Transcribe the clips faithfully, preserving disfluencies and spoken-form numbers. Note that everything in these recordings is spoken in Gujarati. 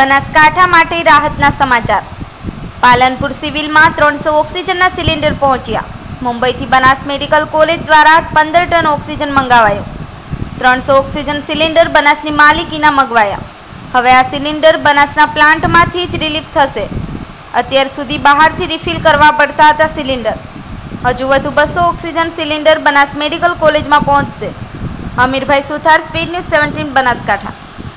બનાસકાંઠા માટે રાહતના સમાચાર। પાલનપુર સિવિલમાં ત્રણસો ઓક્સિજનના સિલિન્ડર પહોંચ્યા। મુંબઈથી બનાસ મેડિકલ કોલેજ દ્વારા પંદર ટન ઓક્સિજન મંગાવાયો। ત્રણસો ઓક્સિજન સિલિન્ડર બનાસની માલિકીના મંગાવાયા। હવે આ સિલિન્ડર બનાસના પ્લાન્ટમાંથી જ રિલીફ થશે। અત્યાર સુધી બહારથી રિફિલ કરવા પડતા હતા સિલિન્ડર। હજુ વધુ બસો ઓક્સિજન સિલિન્ડર બનાસ મેડિકલ કોલેજમાં પહોંચશે। Amirbhai Suthar, speed news seventeen, Banaskantha.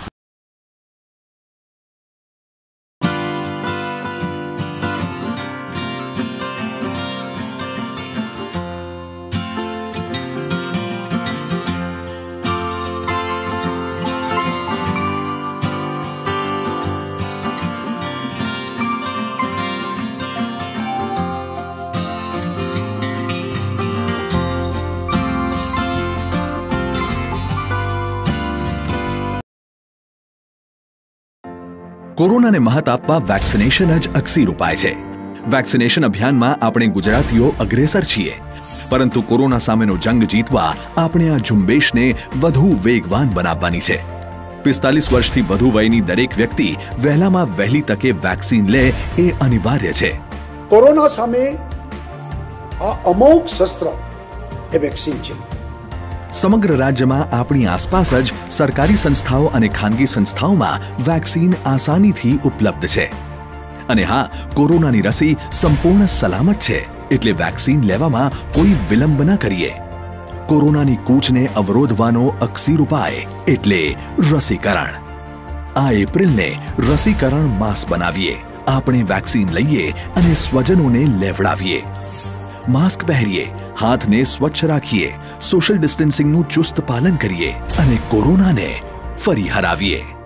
કોરોનાને મહાત આપવા વેક્સિનેશન જ અકસીર ઉપાય છે। વેક્સિનેશન અભિયાનમાં આપણે ગુજરાતીઓ અગ્રેસર છીએ, પરંતુ કોરોના સામેનો જંગ જીતવા આપણે આ ઝુંબેશને વધુ વેગવાન બનાવવાની છે। પિસ્તાલીસ વર્ષથી વધુ વયની દરેક વ્યક્તિ વહેલામાં વહેલી તકે વેક્સિન લે એ અનિવાર્ય છે। કોરોના સામે આ અમોઘ શસ્ત્ર એ વેક્સિન છે। સમગ્ર રાજ્યમાં આપણી આસપાસ જ સરકારી સંસ્થાઓ અને ખાનગી સંસ્થાઓમાં વેક્સિન આસાનીથી ઉપલબ્ધ છે। અને હા, કોરોનાની રસી સંપૂર્ણ સલામત છે, એટલે વેક્સિન લેવામાં કોઈ વિલંબ ન કરીએ। કોરોનાની કૂચને અવરોધવાનો અકસીર ઉપાય એટલે રસીકરણ। આ એપ્રિલને રસીકરણ માસ બનાવીએ। આપણે વેક્સિન લઈએ અને સ્વજનોને લેવડાવીએ। માસ્ક પહેરીએ, હાથને સ્વચ્છ રાખીએ, સોશિયલ ડિસ્ટન્સિંગનું ચુસ્ત પાલન કરીએ અને કોરોનાને ફરી હરાવીએ।